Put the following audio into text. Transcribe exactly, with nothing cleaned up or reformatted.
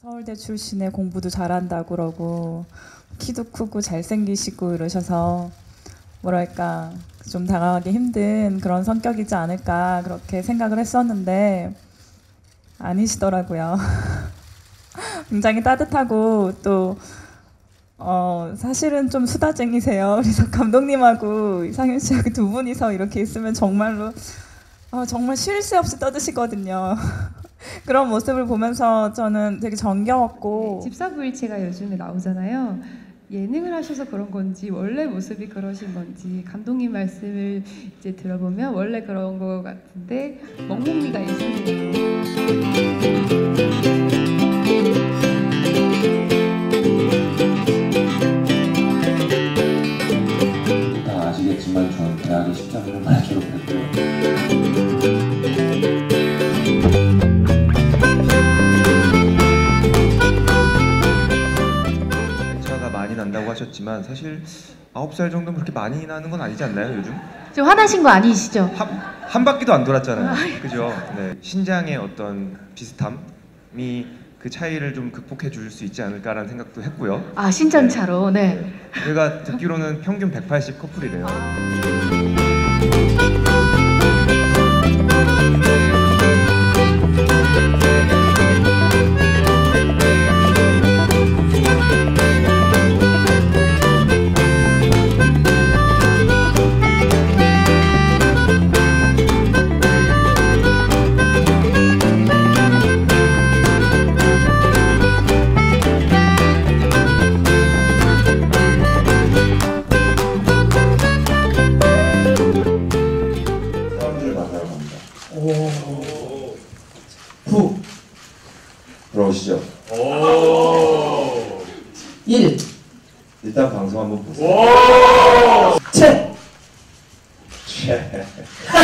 서울대 출신에 공부도 잘한다고 그러고 키도 크고 잘생기시고 이러셔서 뭐랄까 좀 다가가기 힘든 그런 성격이지 않을까 그렇게 생각을 했었는데 아니시더라고요. 굉장히 따뜻하고 또 어, 사실은 좀 수다쟁이세요. 그래서 감독님하고 이상윤 씨하고 두 분이서 이렇게 있으면 정말로 어, 정말 쉴 새 없이 떠드시거든요. 그런 모습을 보면서 저는 되게 정겨웠고. 집사부일체가 요즘에 나오잖아요. 예능을 하셔서 그런 건지 원래 모습이 그러신 건지 감독님 말씀을 이제 들어보면 원래 그런 것 같은데 멍멍이가 예술이에요. 다 아시겠지만 전 대학에 십삼 년 만에 졸업했고요. 차가 많이 난다고 하셨지만 사실 아홉 살 정도면 그렇게 많이 나는 건 아니지 않나요, 요즘? 좀 화나신 거 아니시죠? 한, 한 바퀴도 안 돌았잖아요. 그죠? 네. 신장의 어떤 비슷함이 그 차이를 좀 극복해 줄 수 있지 않을까라는 생각도 했고요. 아, 신전차로. 네. 네. 저희가 듣기로는 평균 백팔십 커플이래요. 후 들어오시죠. 일. 일단 방송 한번 보세요. 채. 채.